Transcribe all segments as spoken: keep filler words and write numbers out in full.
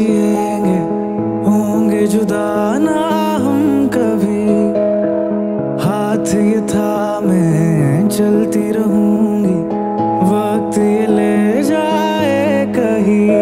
जिएंगे, होंगे जुदा ना हम कभी। हाथ ये थामे चलती रहूंगी, वक्त ये ले जाए कहीं।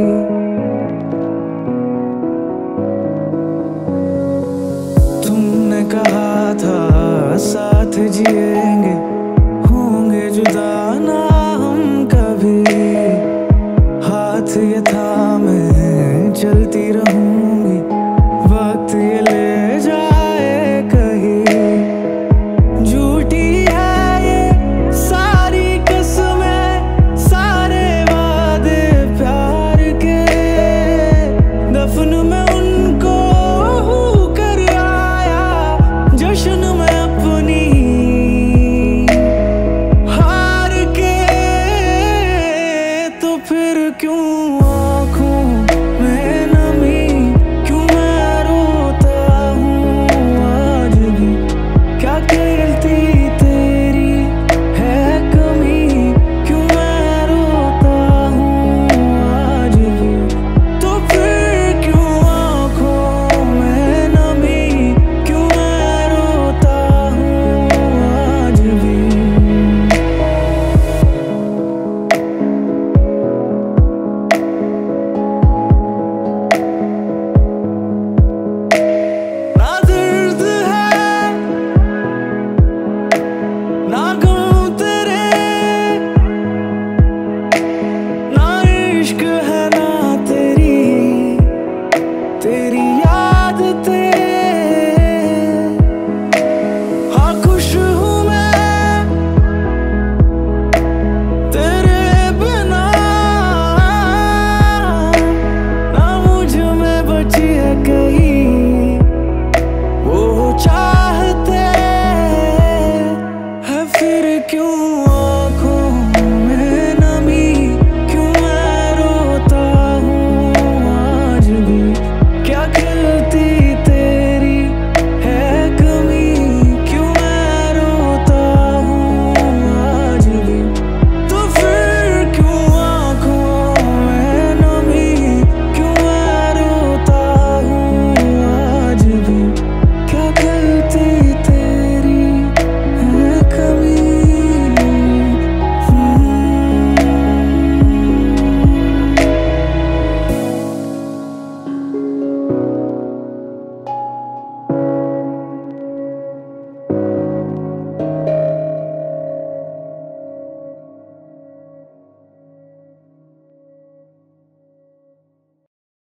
तुमने कहा था साथ जिएंगे, होंगे जुदा ना हम कभी। हाथ ये थामे चलती रहूंगी, वक्त ये ले जाए कहीं। झूठी है ये सारी कसमें, सारे वादे प्यार के। दफन में उनको कर आया, जश्न में अपनी हार के। तो फिर क्यों आँखों में नमी, क्यों मैं रोता हूँ आज भी। क्या गलती तेरी है कमी, क्यों मैं रोता हूँ आज भी। तो फिर क्यों आँखों में नमी, क्यों मैं रोता हूँ आज भी। ना दर्द है ना गम तेरे, ना इश्क है ना तेरी तेरी